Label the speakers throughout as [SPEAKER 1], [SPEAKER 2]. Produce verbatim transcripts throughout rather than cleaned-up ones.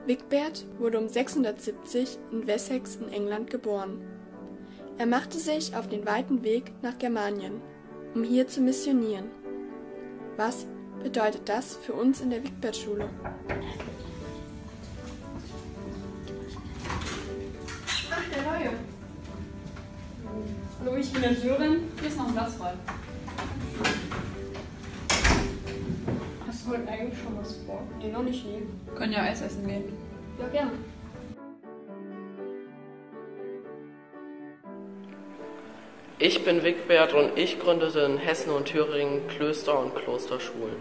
[SPEAKER 1] Wigbert wurde um sechshundertsiebzig in Wessex in England geboren. Er machte sich auf den weiten Weg nach Germanien, um hier zu missionieren. Was bedeutet das für uns in der Wigbert-Schule?
[SPEAKER 2] Ach, der Neue. Hallo, ich bin der Sören. Hier ist noch ein Platz frei. Hast du heute eigentlich schon was vor?
[SPEAKER 1] Nee, noch nicht, nie.
[SPEAKER 2] Können ja Eis essen gehen.
[SPEAKER 1] Ja, gerne.
[SPEAKER 3] Ich bin Wigbert und ich gründete in Hessen und Thüringen Klöster und Klosterschulen.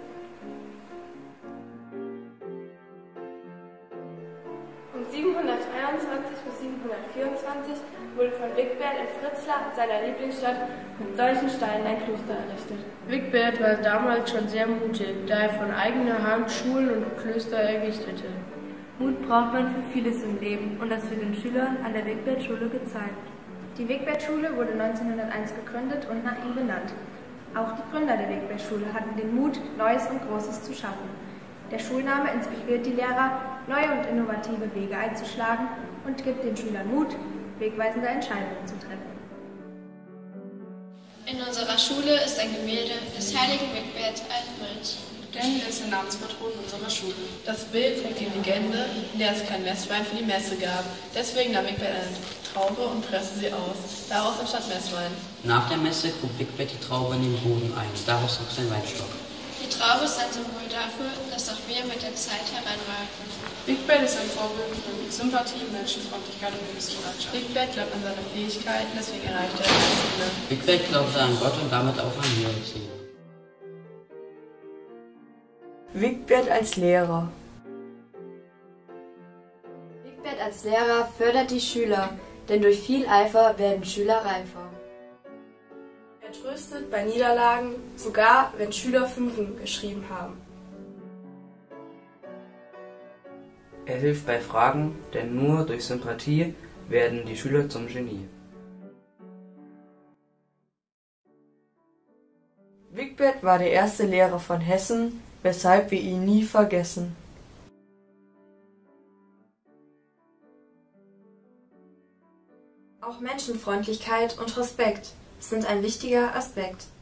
[SPEAKER 4] Um siebenhundertdreiundzwanzig bis siebenhundertvierundzwanzig wurde von Wigbert in Fritzlar, seiner Lieblingsstadt, mit solchen Steinen ein Kloster errichtet.
[SPEAKER 5] Wigbert war damals schon sehr mutig, da er von eigener Hand Schulen und Klöster errichtete.
[SPEAKER 6] Mut braucht man für vieles im Leben und das wird den Schülern an der Wigbert-Schule gezeigt.
[SPEAKER 7] Die Wigbert-Schule wurde neunzehnhunderteins gegründet und nach ihm benannt. Auch die Gründer der Wigbert-Schule hatten den Mut, Neues und Großes zu schaffen. Der Schulname inspiriert die Lehrer, neue und innovative Wege einzuschlagen und gibt den Schülern Mut, wegweisende Entscheidungen zu treffen.
[SPEAKER 8] In unserer Schule ist ein Gemälde des heiligen Wigbert als Bild.
[SPEAKER 9] Denn er ist der Namenspatron unserer Schule. Das Bild trägt die Legende, in der es kein Messwein für die Messe gab. Deswegen nahm Wigbert eine Traube und presste sie aus. Daraus entstand Messwein.
[SPEAKER 10] Nach der Messe grub Wigbert die Traube in den Boden ein. Daraus wuchs ein Weinstock.
[SPEAKER 8] Die Traube ist ein Symbol dafür, dass auch wir mit der Zeit heranreifen.
[SPEAKER 9] Wigbert ist ein Vorbild für Sympathie, Menschenfreundlichkeit und Hilfsbereitschaft. Wigbert glaubt an seine Fähigkeiten, deswegen erreicht er das Ziele.
[SPEAKER 10] Wigbert glaubte an Gott und damit auch an höhere Ziele.
[SPEAKER 11] Wigbert als Lehrer.
[SPEAKER 12] Wigbert als Lehrer fördert die Schüler, denn durch viel Eifer werden Schüler reifer.
[SPEAKER 11] Er tröstet bei Niederlagen, sogar wenn Schüler Fünfen geschrieben haben.
[SPEAKER 13] Er hilft bei Fragen, denn nur durch Sympathie werden die Schüler zum Genie.
[SPEAKER 11] Wigbert war der erste Lehrer von Hessen, weshalb wir ihn nie vergessen.
[SPEAKER 7] Auch Menschenfreundlichkeit und Respekt sind ein wichtiger Aspekt.